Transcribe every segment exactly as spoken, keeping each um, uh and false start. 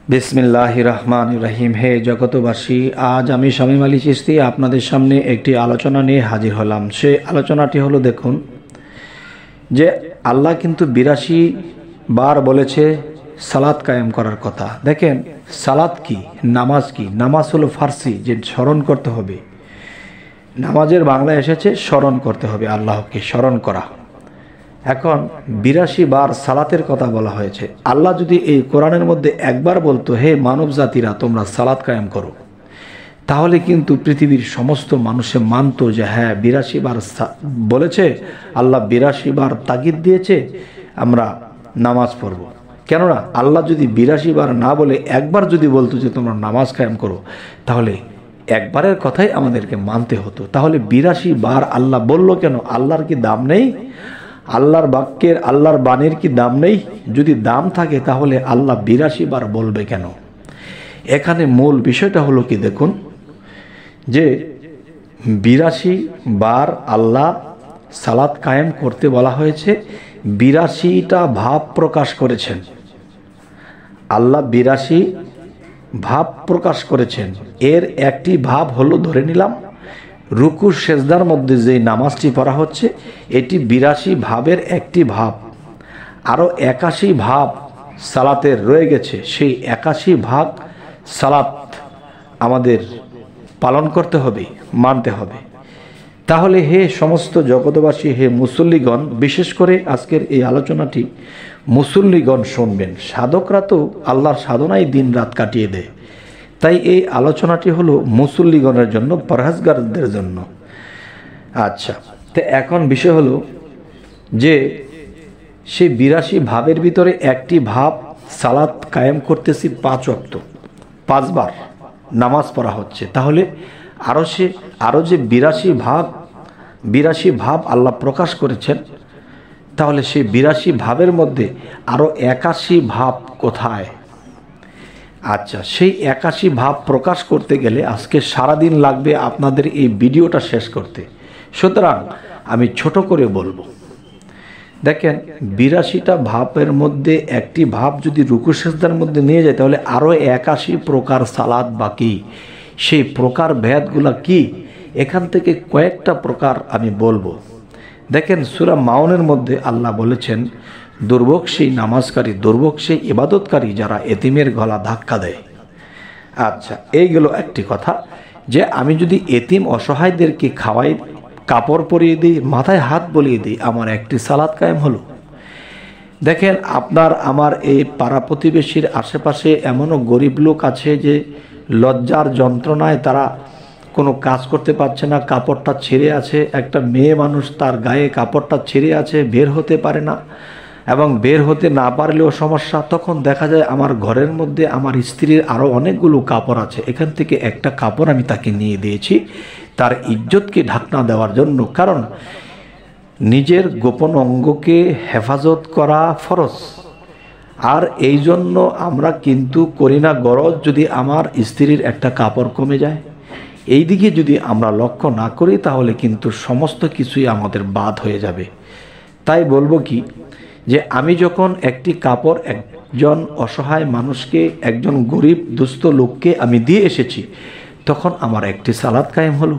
বিসমিল্লাহির রহমানির রহিম। হে জগতবাসী, আজ আমি শামিম আলী চিস্তি আপনাদের সামনে একটি আলোচনা নিয়ে হাজির হলাম। সেই আলোচনাটি হলো, দেখুন যে আল্লাহ কিন্তু বিরাশি বার বলেছে সালাত কায়েম করার কথা। দেখেন সালাত কি, নামাজ কি? নামাজ হলো ফার্সি, যে স্মরণ করতে হবে। নামাজের বাংলায় এসেছে স্মরণ করতে হবে, আল্লাহকে স্মরণ করা। এখন বিরাশি বার সালাতের কথা বলা হয়েছে। আল্লাহ যদি এই কোরআনের মধ্যে একবার বলতো, হে মানব জাতিরা তোমরা সালাত কায়েম করো, তাহলে কিন্তু পৃথিবীর সমস্ত মানুষে মানতো যে হ্যাঁ বিরাশি বার বলেছে আল্লাহ, বিরাশি বার তাগিদ দিয়েছে, আমরা নামাজ পড়ব। কেননা আল্লাহ যদি বিরাশি বার না বলে একবার যদি বলতো যে তোমরা নামাজ কায়েম করো, তাহলে একবারের কথাই আমাদেরকে মানতে হতো। তাহলে বিরাশি বার আল্লাহ বলল কেন? আল্লাহর কি দাম নেই? আল্লাহর বাক্যের, আল্লাহর বাণীর কি দাম নেই? যদি দাম থাকে তাহলে আল্লাহ বিরাশি বার বলবে কেন? এখানে মূল বিষয়টা হলো কি, দেখুন যে বিরাশি বার আল্লাহ সালাত কায়েম করতে বলা হয়েছে। বিরাশিটা ভাব প্রকাশ করেছেন আল্লাহ, বিরাশি ভাব প্রকাশ করেছেন। এর একটি ভাব হলো, ধরে নিলাম রুকু সেজদার মধ্যে যে নামাজটি পড়া হচ্ছে, এটি বিরাশি ভাবের একটি ভাব। আরও একাশি ভাব সালাতের রয়ে গেছে। সেই একাশি ভাগ সালাত আমাদের পালন করতে হবে, মানতে হবে। তাহলে হে সমস্ত জগতবাসী, হে মুসল্লিগণ, বিশেষ করে আজকের এই আলোচনাটি মুসল্লিগণ শুনবেন। সাধকরা তো আল্লাহর সাধনায় দিন রাত কাটিয়ে দেয়, তাই এই আলোচনাটি হলো মুসল্লিগণের জন্য, পরহেজগারদের জন্য। আচ্ছা, তো এখন বিষয় হলো যে সেই বিরাশি ভাবের ভিতরে একটি ভাব সালাত কায়েম করতেছি পাঁচ ওয়াক্ত, পাঁচবার নামাজ পড়া হচ্ছে। তাহলে আরও সে আরও যে বিরাশি ভাব বিরাশি ভাব আল্লাহ প্রকাশ করেছেন, তাহলে সেই বিরাশি ভাবের মধ্যে আরও একাশি ভাব কোথায়? আচ্ছা, সেই একাশি ভাব প্রকাশ করতে গেলে আজকে সারাদিন লাগবে আপনাদের এই ভিডিওটা শেষ করতে। সুতরাং আমি ছোট করে বলবো। দেখেন বিরাশিটা ভাবের মধ্যে একটি ভাব যদি রুকু সেজদার মধ্যে নিয়ে যায়, তাহলে আরও একাশি প্রকার সালাত বাকি। সেই প্রকার ভেদগুলা কি? এখান থেকে কয়েকটা প্রকার আমি বলবো। দেখেন সূরা মাউনের মধ্যে আল্লাহ বলেছেন, দুর্ভোগ সেই নামাজকারী, দুর্ভোগ সেই ইবাদতকারী যারা এতিমের গলা ধাক্কা দেয়। আচ্ছা, এইগুলো একটি কথা, যে আমি যদি এতিম অসহায়দেরকে খাওয়াই, কাপড় পরিয়ে দিই, মাথায় হাত বলিয়ে দিই, আমার একটি সালাত কায়েম হলো। দেখেন আপনার আমার এই পাড়া প্রতিবেশীর আশেপাশে এমনও গরিব লোক আছে যে লজ্জার যন্ত্রণায় তারা কোনো কাজ করতে পারছে না, কাপড়টা ছিঁড়ে আছে। একটা মেয়ে মানুষ, তার গায়ে কাপড়টা ছিঁড়ে আছে, বের হতে পারে না, এবং বের হতে না পারলেও সমস্যা। তখন দেখা যায় আমার ঘরের মধ্যে আমার স্ত্রীর আরও অনেকগুলো কাপড় আছে, এখান থেকে একটা কাপড় আমি তাকে নিয়ে দিয়েছি তার ইজ্জতকে ঢাকনা দেওয়ার জন্য। কারণ নিজের গোপন অঙ্গকে হেফাজত করা ফরজ, আর এই জন্য আমরা কিন্তু করি না গরজ। যদি আমার স্ত্রীর একটা কাপড় কমে যায়, এই দিকে যদি আমরা লক্ষ্য না করি, তাহলে কিন্তু সমস্ত কিছুই আমাদের বাদ হয়ে যাবে। তাই বলবো কি, যে আমি যখন একটি কাপড় একজন অসহায় মানুষকে, একজন গরিব দুস্থ লোককে আমি দিয়ে এসেছি, তখন আমার একটি সালাত কায়েম হলো।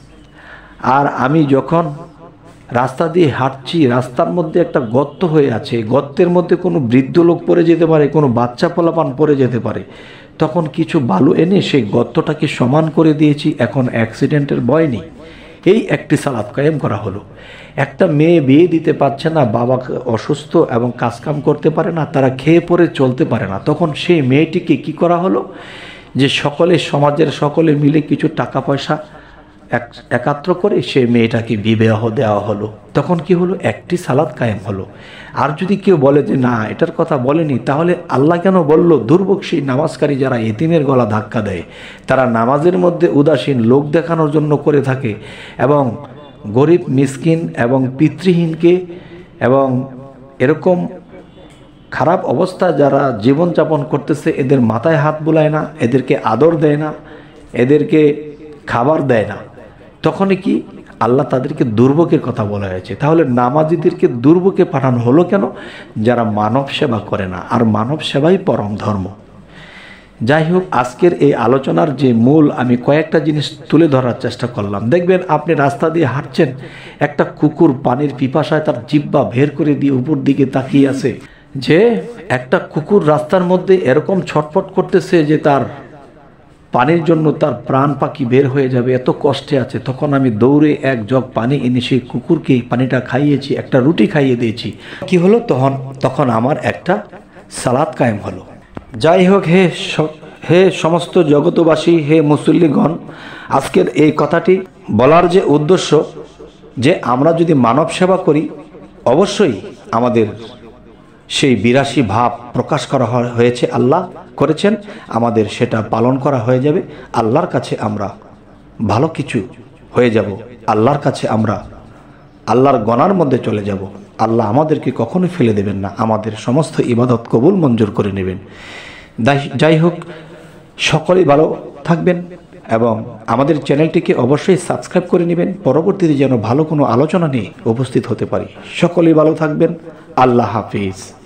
আর আমি যখন রাস্তা দিয়ে হাঁটছি, রাস্তার মধ্যে একটা গর্ত হয়ে আছে, গর্তের মধ্যে কোনো বৃদ্ধ লোক পড়ে যেতে পারে, কোনো বাচ্চা পোলাপান পড়ে যেতে পারে, তখন কিছু বালু এনে সেই গর্তটাকে সমান করে দিয়েছি, এখন অ্যাক্সিডেন্টের ভয় নেই। এই একটি সালাত কায়েম করা হলো। একটা মেয়ে বিয়ে দিতে পারছে না, বাবা অসুস্থ এবং কাজকাম করতে পারে না, তারা খেয়ে পরে চলতে পারে না, তখন সেই মেয়েটিকে কি করা হলো, যে সকলে, সমাজের সকলে মিলে কিছু টাকা পয়সা একাত্র করে সেই মেয়েটাকে বিবাহ দেওয়া হলো। তখন কি হলো? একটি সালাত কায়েম হলো। আর যদি কেউ বলে যে না, এটার কথা বলেনি, তাহলে আল্লাহ কেন বলল দুর্ভোগ সেই নামাজকারী যারা এতিমের গলা ধাক্কা দেয়, তারা নামাজের মধ্যে উদাসীন, লোক দেখানোর জন্য করে থাকে, এবং গরিব মিসকিন এবং পিতৃহীনকে এবং এরকম খারাপ অবস্থা যারা জীবনযাপন করতেছে, এদের মাথায় হাত বুলায় না, এদেরকে আদর দেয় না, এদেরকে খাবার দেয় না, তখনই কি আল্লাহ তাদেরকে দুর্ভোগের কথা বলা হয়েছে। তাহলে নামাজিদেরকে দুর্ভোগে পাঠানো হলো কেন? যারা মানব সেবা করে না, আর মানব সেবাই পরম ধর্ম। যাই হোক, আজকের এই আলোচনার যে মূল আমি কয়েকটা জিনিস তুলে ধরার চেষ্টা করলাম। দেখবেন আপনি রাস্তা দিয়ে হাঁটছেন, একটা কুকুর পানির পিপাসায় তার জিহ্বা বের করে দিয়ে উপর দিকে তাকিয়ে আছে, যে একটা কুকুর রাস্তার মধ্যে এরকম ছটফট করতেছে যে তার পানির জন্য তার প্রাণ পাখি বের হয়ে যাবে, এত কষ্টে আছে। তখন আমি দৌড়ে এক জগ পানি এনে সেই কুকুরকে পানিটা খাইয়েছি, একটা রুটি খাইয়ে দিয়েছি। কি হলো তখন? তখন আমার একটা সালাত কায়েম হলো। যাই হোক, হে হে সমস্ত জগতবাসী, হে মুসল্লিগণ, আজকের এই কথাটি বলার যে উদ্দেশ্য, যে আমরা যদি মানব সেবা করি, অবশ্যই আমাদের সেই বিরাসি ভাব প্রকাশ করা হয়েছে, আল্লাহ করেছেন, আমাদের সেটা পালন করা হয়ে যাবে। আল্লাহর কাছে আমরা ভালো কিছু হয়ে যাব, আল্লাহর কাছে আমরা আল্লাহর গণার মধ্যে চলে যাব। আল্লাহ আমাদেরকে কখনোই ফেলে দেবেন না, আমাদের সমস্ত ইবাদত কবুল মঞ্জুর করে নেবেন। যাই হোক, সকলেই ভালো থাকবেন এবং আমাদের চ্যানেলটিকে অবশ্যই সাবস্ক্রাইব করে নেবেন, পরবর্তীতে যেন ভালো কোনো আলোচনা নিয়ে উপস্থিত হতে পারি। সকলেই ভালো থাকবেন। আল্লাহ হাফিজ।